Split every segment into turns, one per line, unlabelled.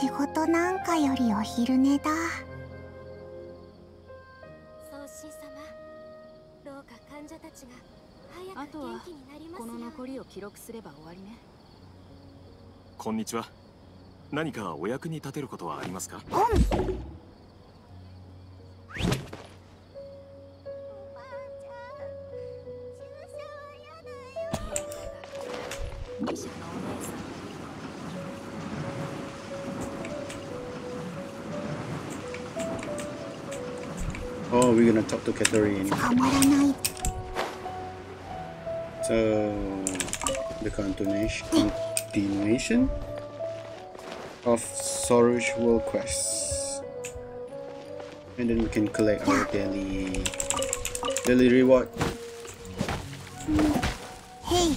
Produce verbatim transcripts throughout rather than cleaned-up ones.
仕事なんかよりお昼寝だ。
宗師様、どうか患者たちが早く元気になりますように。あとはこの残りを記録すれば終わりね。
こんにちは。何かお役に立てることはありますか？
うん。
Oh, we're gonna talk to Catherine.
捕まらない。
So, the continuation continuation of Sorush World Quest, and then we can collect our daily daily reward.
Hey.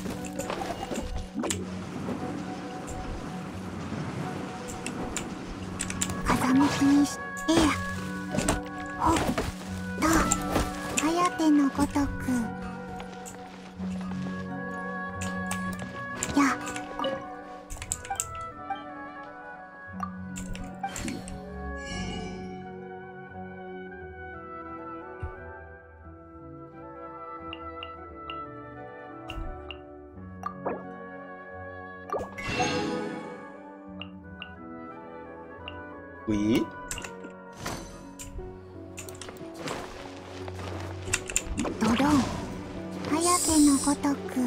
風向きにしてほっと颯のごとくや。
We
ドドン颯のごとく。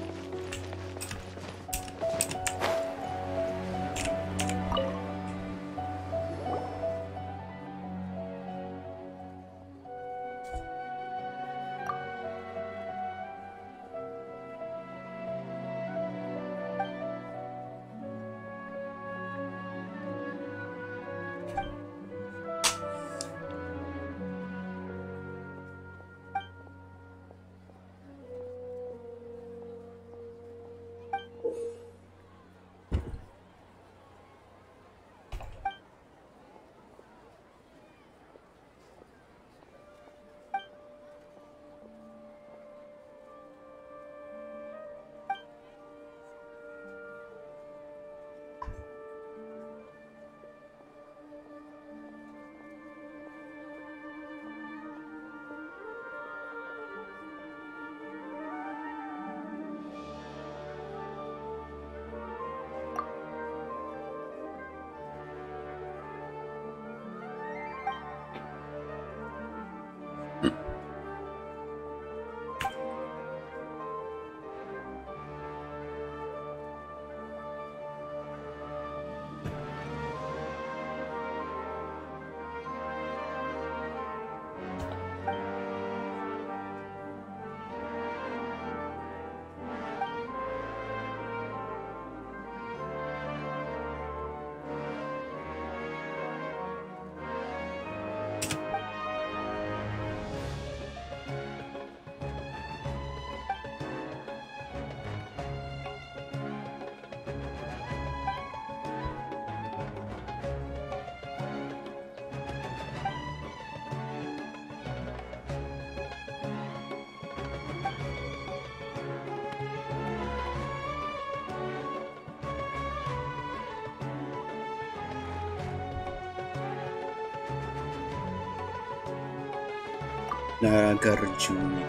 Nagarjuna.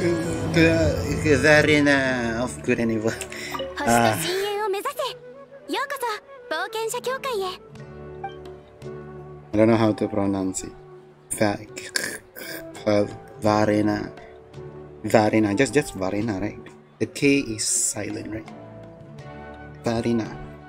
Zarina of Good and Evil.
星と深淵を目指せ。ようこそ冒険者協会へ。
I don't know how to pronounce it. Va- Varena. Varena. Just just Varena, right? The K is silent, right? Varena.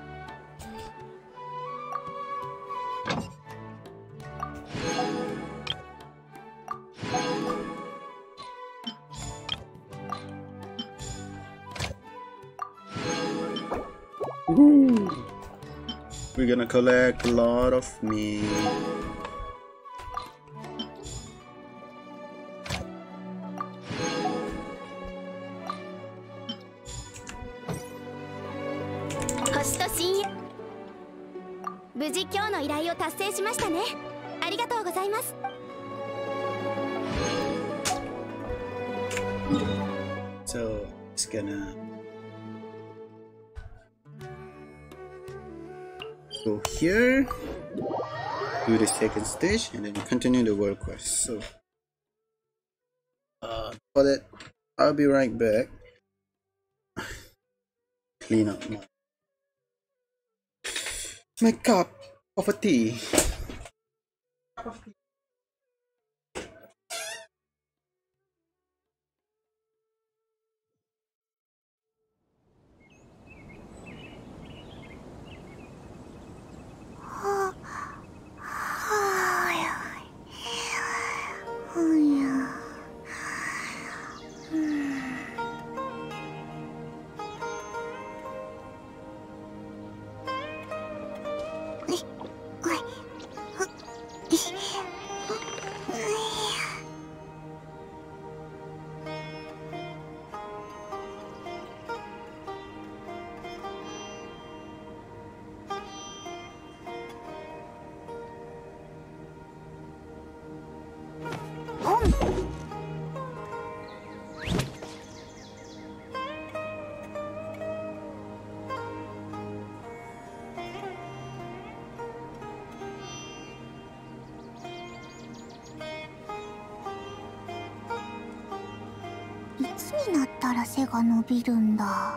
Woo. We're gonna collect a lot of meat.
Hoshi to Shinyu. 無事今日の依頼を達成しましたね。ありがとうございます。
So it's gonna go here, do the second stage, and then continue the world quest. So uh, for that, I'll be right back. Clean up my, my cup of a tea.
Oh. いつになったら背が伸びるんだ。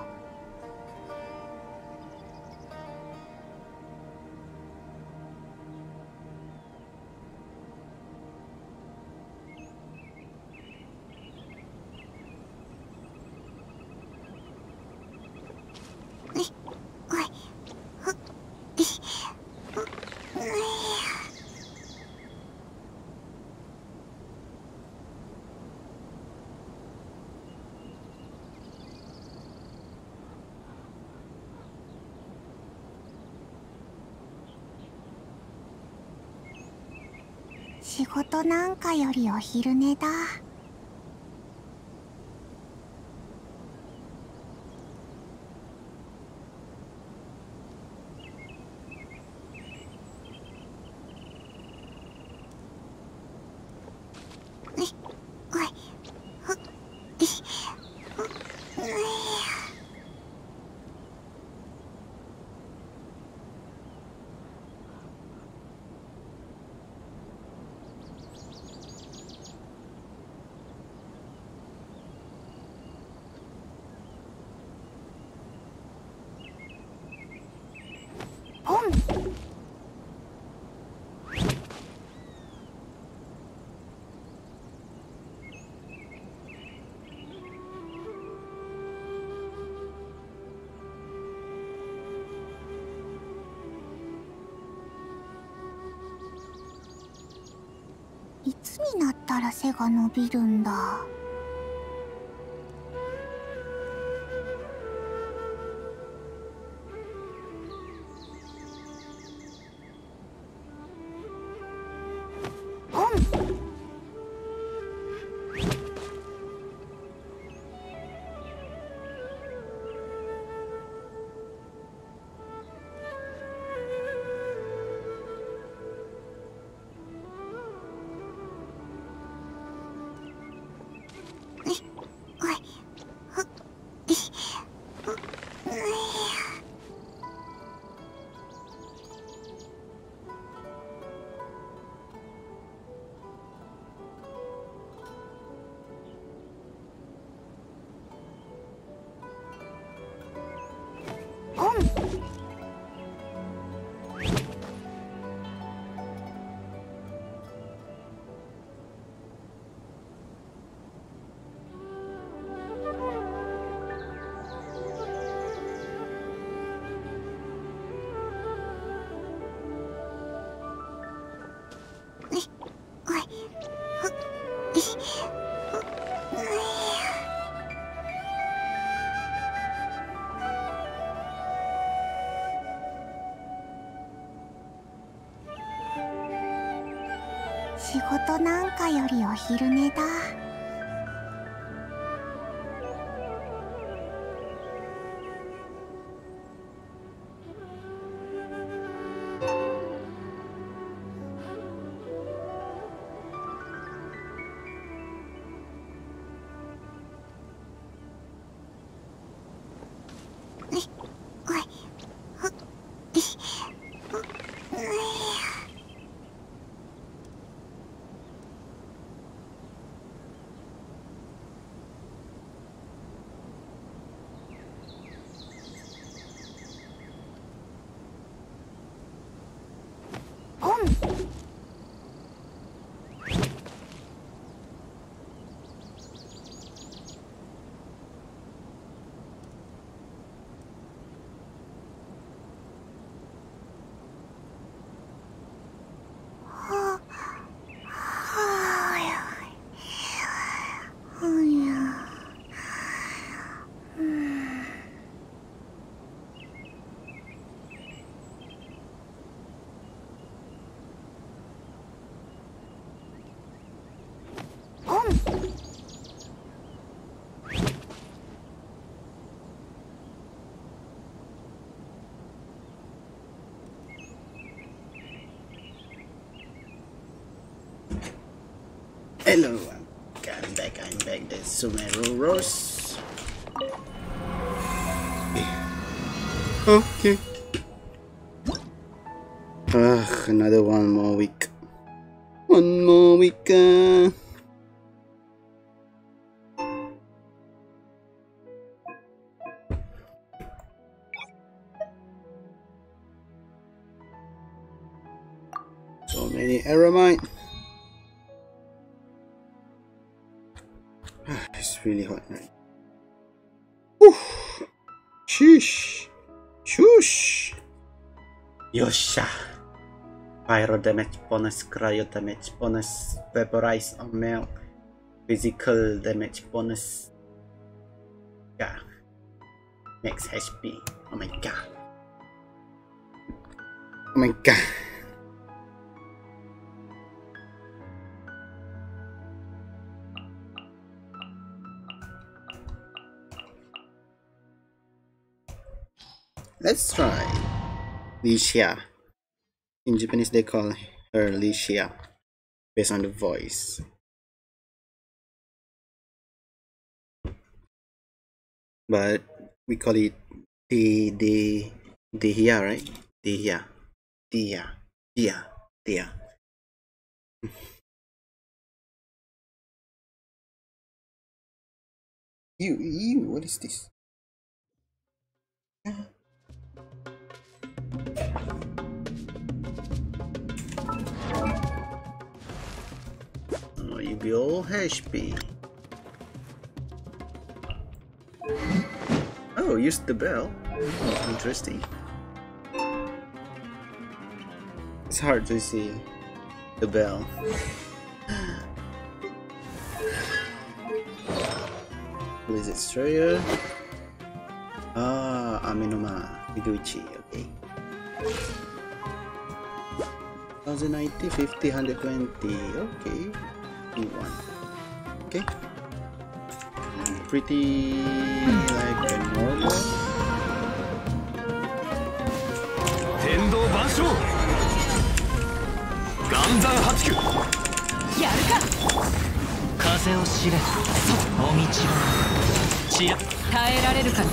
仕事なんかよりお昼寝だ。いつになったら背が伸びるんだ。 仕事なんかよりお昼寝だ。
Hello, I'm back, I'm back, that's Sumeru Rose. Okay. Ugh, another one more week. One more week. Uh... So many Aramite. It's really hot, right? Whew. Sheesh. Shush. Yosha. Pyro damage bonus, cryo damage bonus, vaporize or melt, physical damage bonus. Yeah. Max H P. Oh my god. Oh my god. Let's try Licia. In Japanese they call her Licia based on the voice. But we call it De De Dehia, right? Dehia. Dia. Dia. Dia. Ew, ew, what is this? Oh, you be all H P. Oh, use the bell. Oh, interesting. It's hard to see the bell. Blizzard Destroyer. Ah, Aminoma Higuchi. Okay. one thousand ninety, fifty, one hundred twenty. Okay. one. Okay. Pretty like a normal.
Tendo Bansho. Ganzan Hatsuku.
Yaruka. Kaze o shire. Omichi. Chira. Taerareru ka.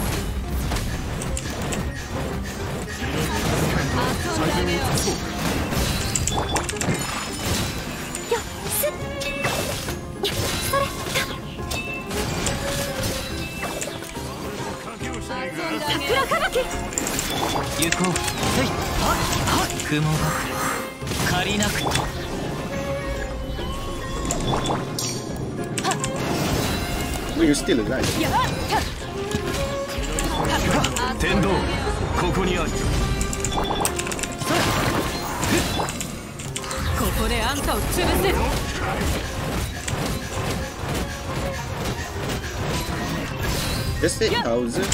Oh, you're still alive.
Tendo, koko ni aru.
Koko de anta o tsubusu.
Just say thousand.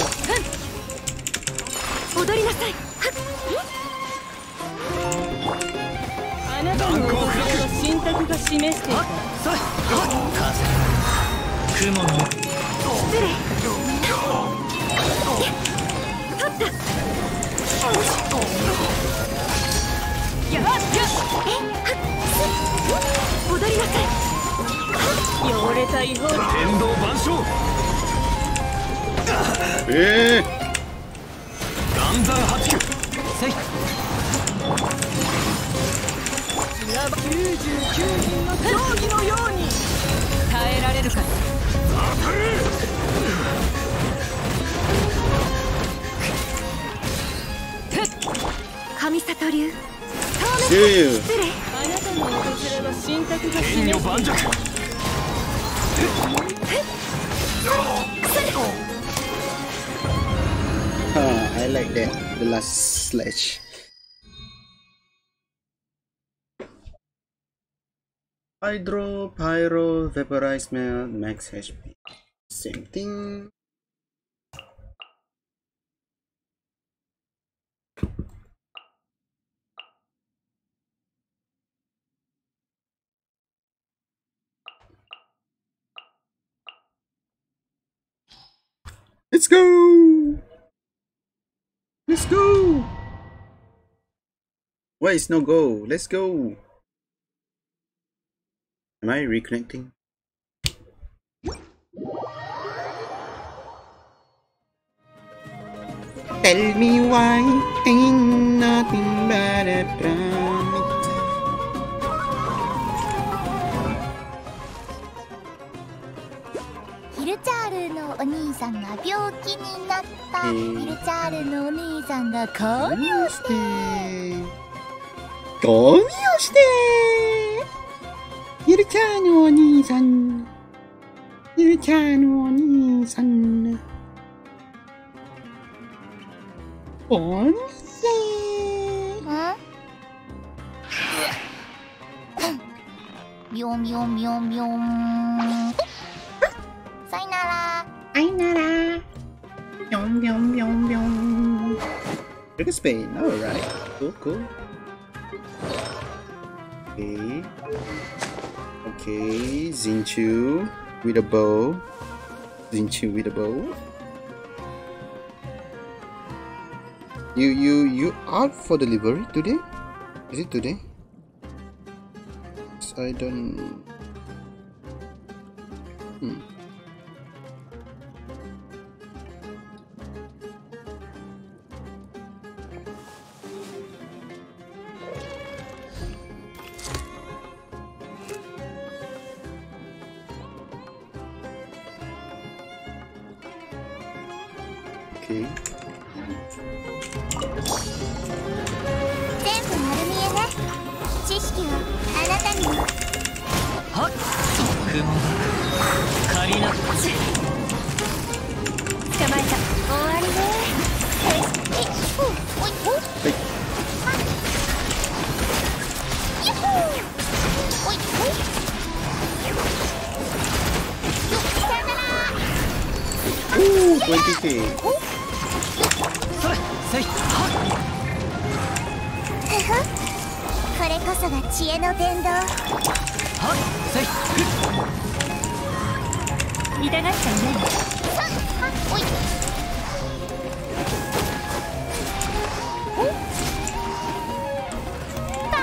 Odori nasai.
あなたのお心を信択が示していた。
それ風雲の
失礼。取った。やっよし。戻りなさい。
汚れた違法。
天道万象。
ええ
断山八九。
せい
きゅうじゅうきゅうにんの定規のように耐えられるか。
神里流。
ー
失礼。
あなたの訪れは神託が
天
示
女盤石。
Ah, I like that. The last slash. Hydro, Pyro, Vaporize, Melt, Max H P. Same thing. Let's go! Let's go! Why is no go? Let's go! Am I reconnecting? Tell me why ain't nothing but a promise.
ヒルチャールのお兄さんが病気になった。
へー
ヒルチャールのお兄さんが購入して
ゴミをしてゆるちゃんのお兄さんゆるちゃんのお兄さんお兄さ
んビョンビョンビョンビョンさよなら
あいならビョンビョンビョンビョン Look at Spain, alright, cool, cool. Okay, okay, Xinchu with a bow, Xinchu with a bow. You, you, you out for delivery today? Is it today? I don't... Hmm. Okay.
全部丸見えね。知識はあなたにも。
はっ雲が借りな
捕まえた。
終わりね。えいおおいお
はい
やっほーおいおいよっさよなら
Ooh, twenty K.
それせいは
ふふこれこそが知恵の伝道。
っはっせい
痛がっちゃいない。
さはおいおた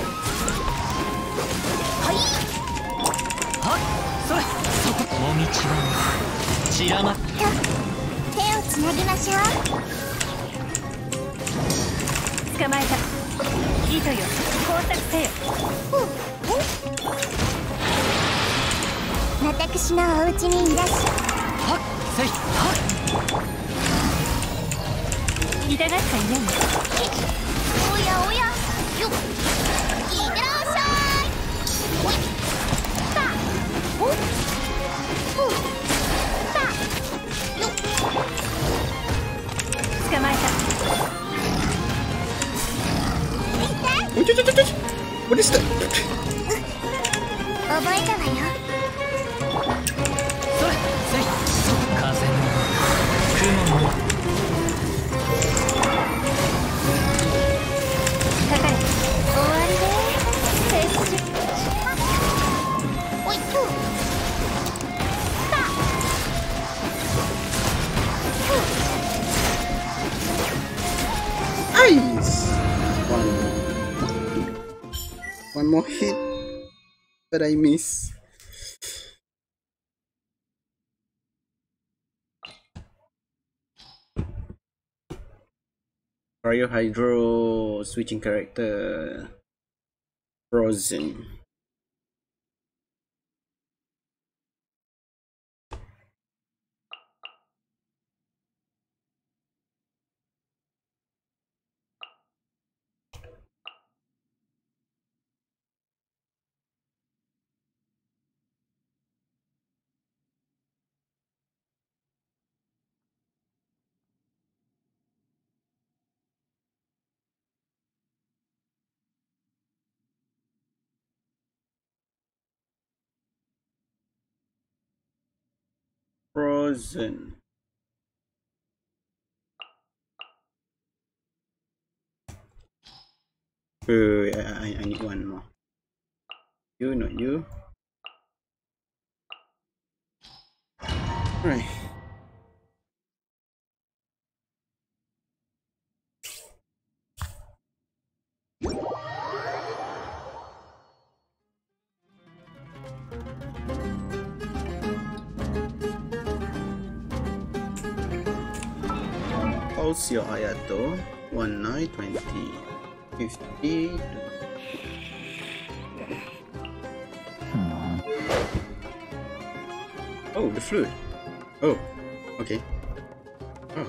はい
はっそれそこもみちは散らまっ
と手をつなぎましょう。
捕まえた。糸よ、工作せよ。
私のお家にいらっしゃ
はっせいは
痛がっちゃいない。
おやおやよっいってらっしゃいおいたおふたよっ
捕まえた。
Wait, wait, wait, wait. What is that?
覚えたわよ。
それせい風の雲の
かかれ。終わりね。撤収。
more hit, but I miss. Cryo Hydro switching character. Frozen. Frozen. Oh, I, I need one more. You, not you. Right. Pulse your Ayato. one, nine, twenty, fifty. Hmm. Oh, the fluid. Oh, okay. Oh.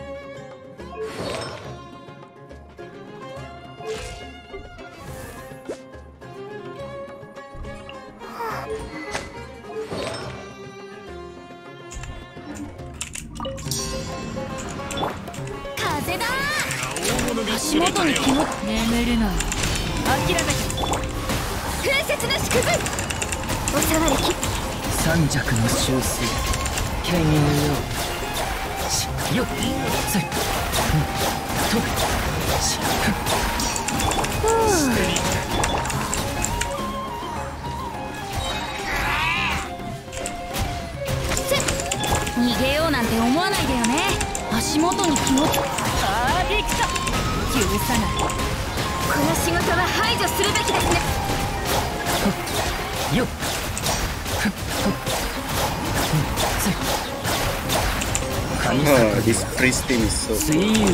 Oh, this priest team is so cool.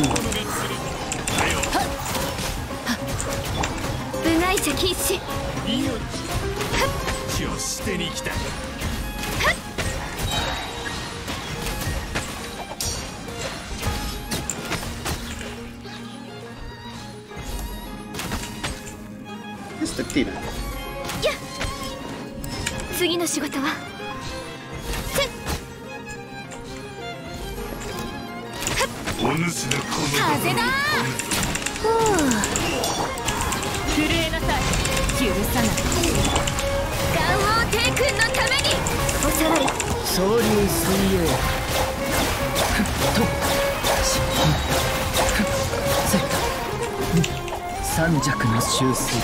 部外者禁止。
命を捨てに来た。
Just the team.
やっ。次の仕事は。風だ。震えなさい。許さない。ガンホー帝君のために。おさわり。
総流水泳。と。三弱の修正。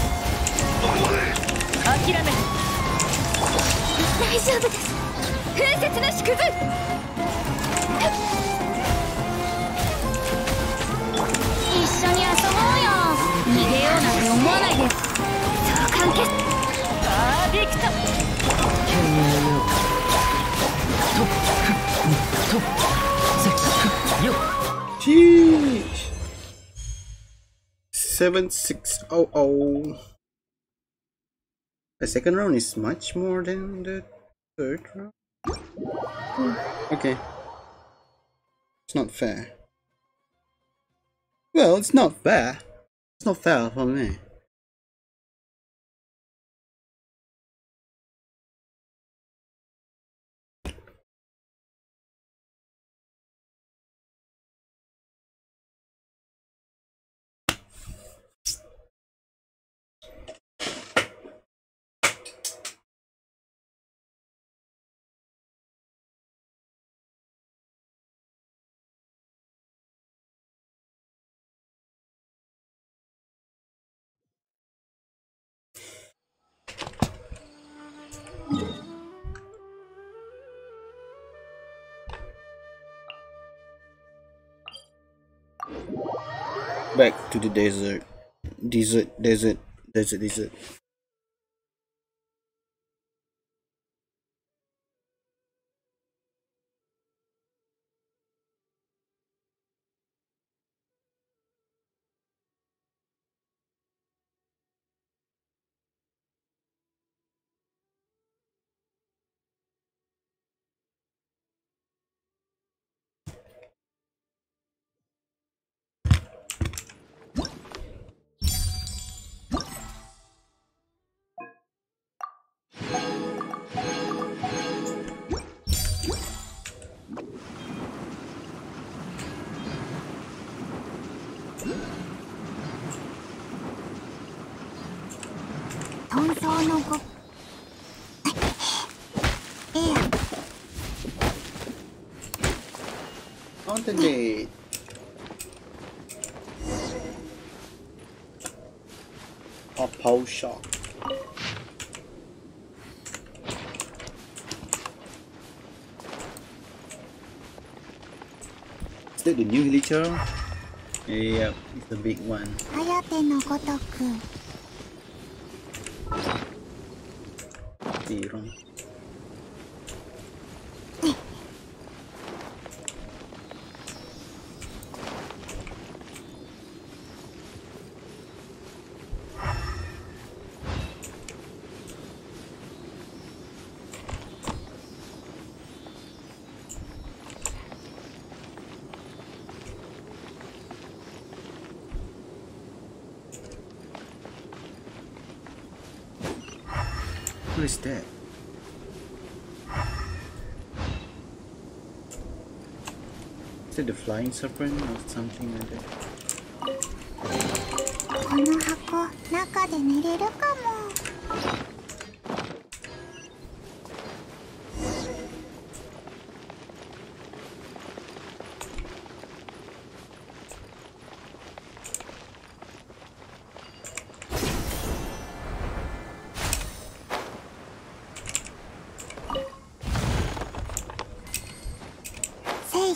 諦める。
大丈夫です。風雪の縮図。一緒に遊ぼうよ。逃げようなんて思わないで。そう完結。あーできた。
剣のよ。と。と。せ。よ。
Jeez. seven six hundred. The second round is much more than the third round. Okay. It's not fair. Well, it's not fair. It's not fair for me. Back to the desert. Desert, desert, desert, desert. Mountain Blade. Or Pole Shock. Is that the new Hilichurl? Yep, it's the big one.
颯のごとく
Zero. Who is that? Is it the flying serpent or something like that?
この箱中で寝れるかも。せい。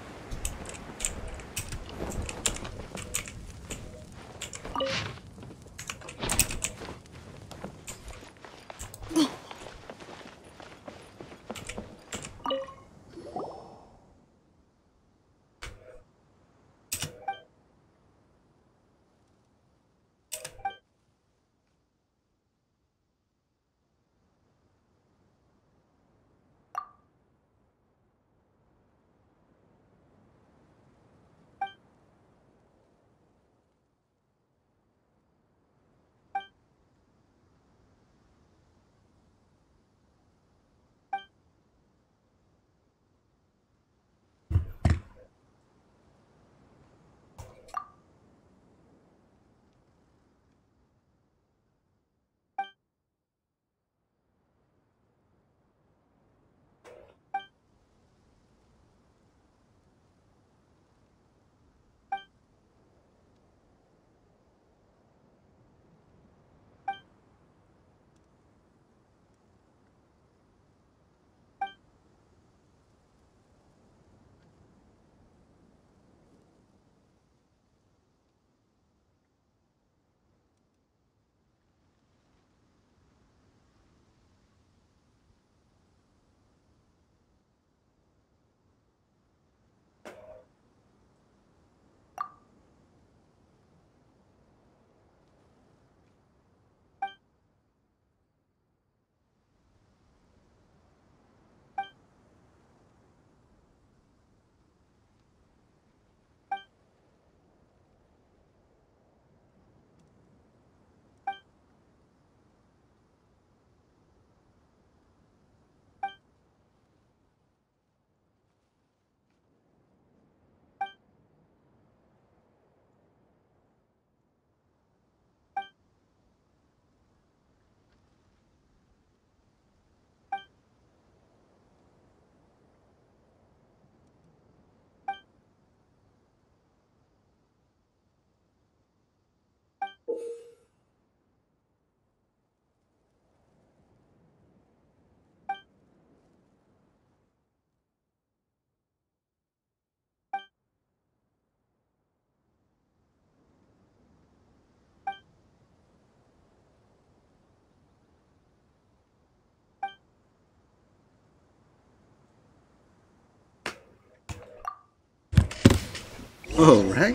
All right.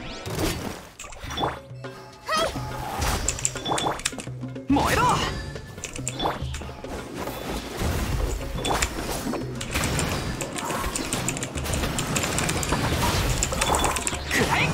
燃えろ。くらえ。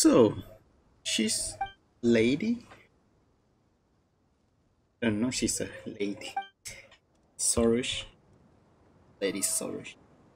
So, she's lady? I don't know, she's a lady. Sorush. Lady Sorush.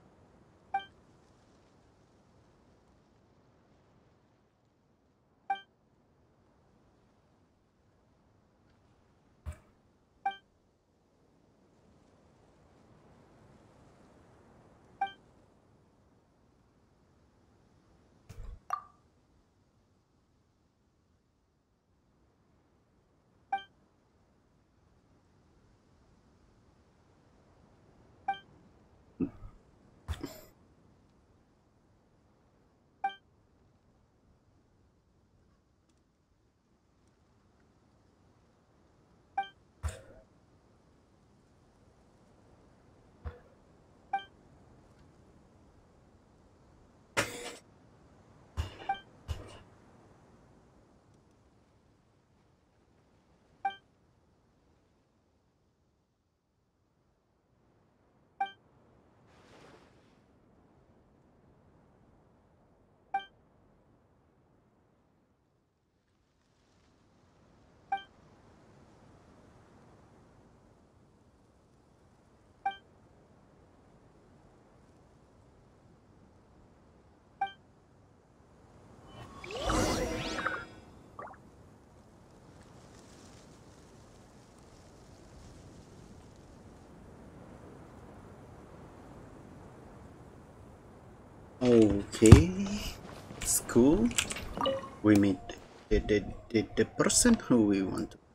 Okay, it's cool. We meet the, the, the, the person who we want to.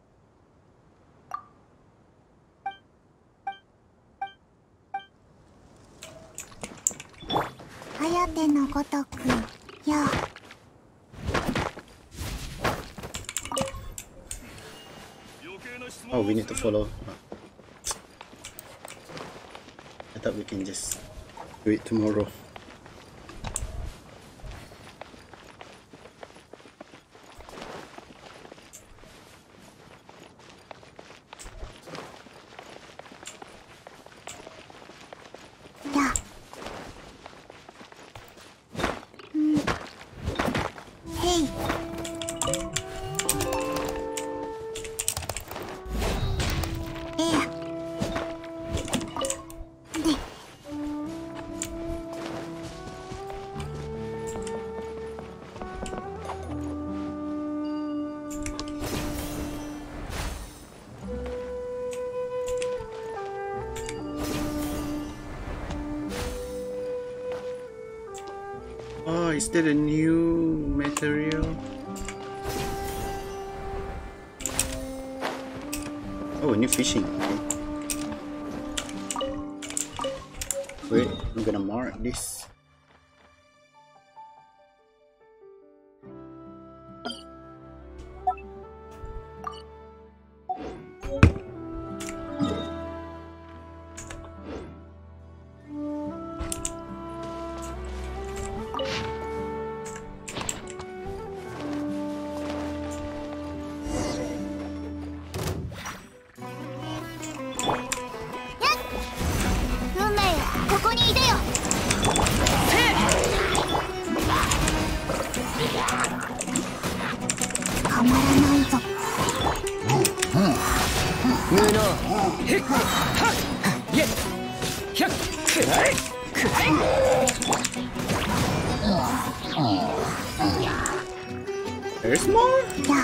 颯のごとくよ。
Oh, we need to follow. I thought we can just do it tomorrow. Oh, is that a new material? Oh, new fishing. Okay. Wait, I'm gonna mark this. There's more?
Yeah.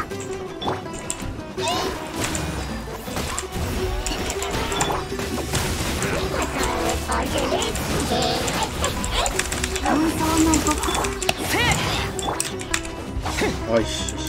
Oh, shit.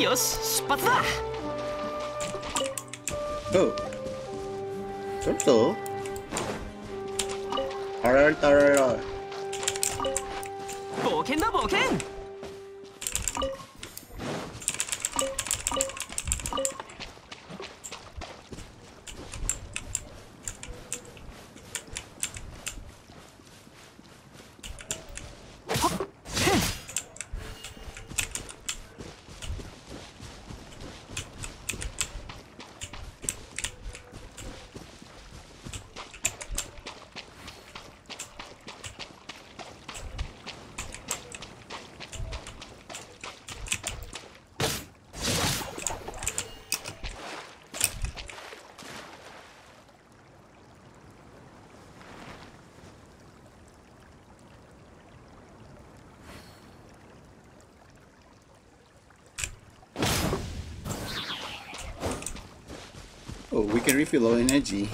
よし出発だ。
Oh. Turtle? Tarar, tarar.
冒険だ冒険。
Oh, we can refill our energy.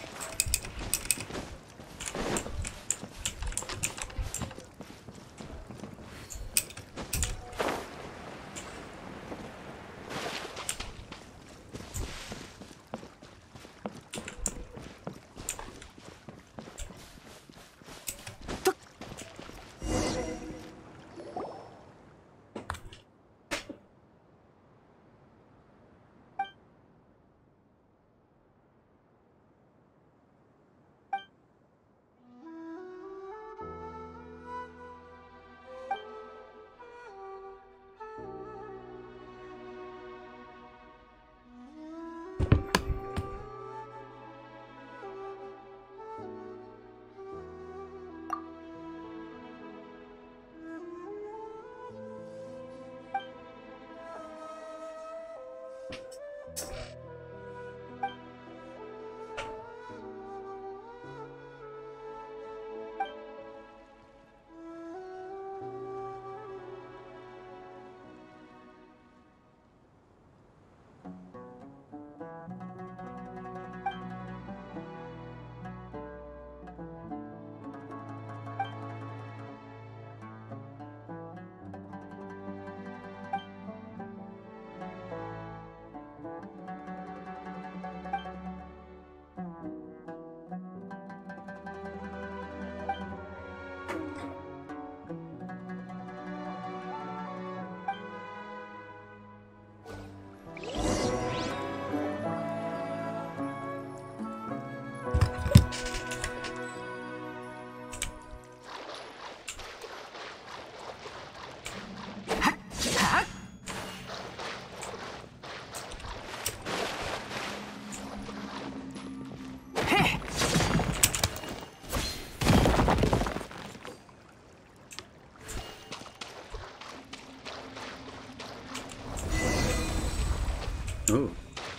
Oh.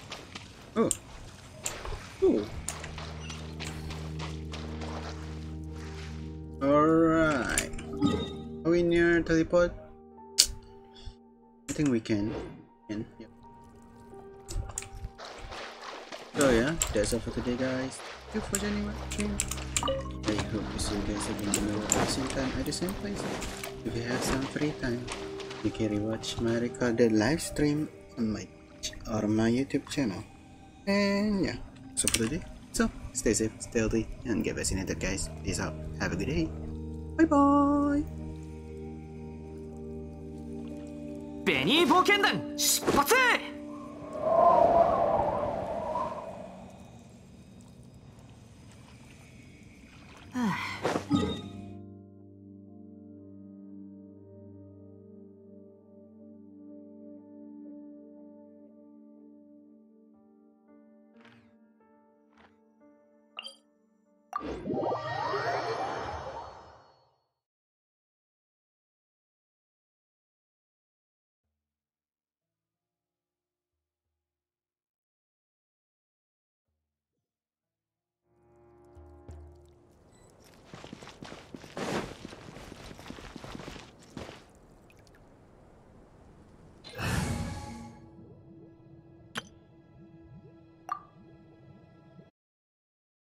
Oh. Oh. Alright. Are we near teleport? I think we can. can. Yep. So yeah, that's all for today guys. Thank you for joining watching. I hope to see you guys again tomorrow at the same time at the same place. If you have some free time, you can rewatch my recorded live stream on my or my YouTube channel. And yeah, so for today, so stay safe, stay healthy, and get vaccinated guys. Peace out, have a good day, bye bye.
ベニー冒険団出発！